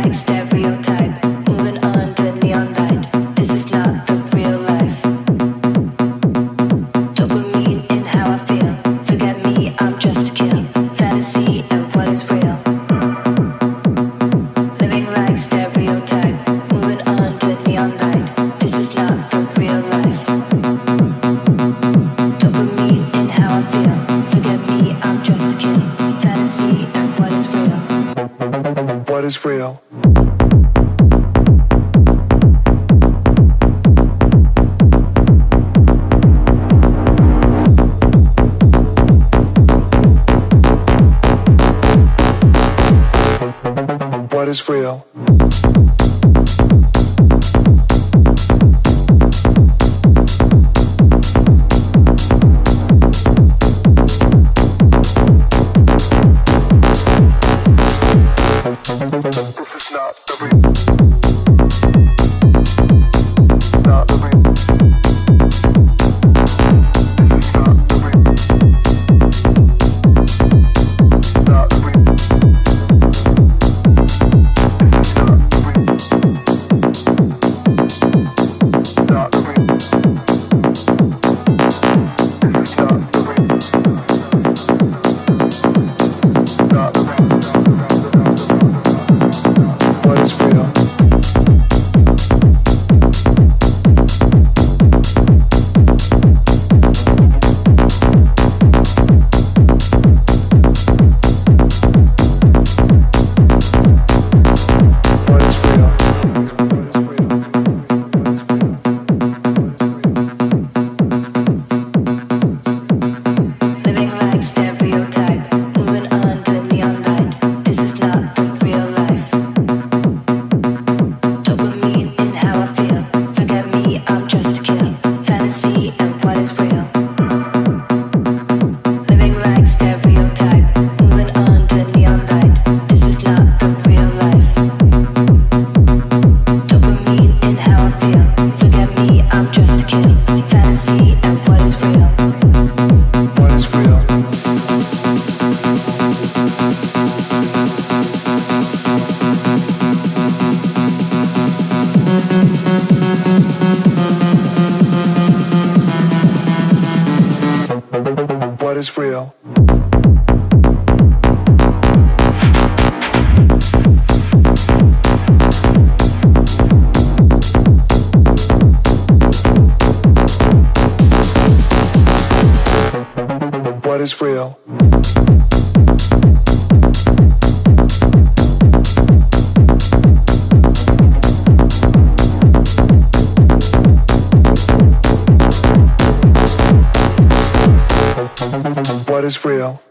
like stereotype, moving under neon light. This is not the real life. Dopamine in how I feel. Look at me, I'm just a kill. Fantasy and what is real. Living like stereotype, moving under neon light. This is not the real life. Dopamine in how I feel. Look at me, I'm just a kid. Fantasy and what is real. What is real? What is real? What is real? What is real? What is real?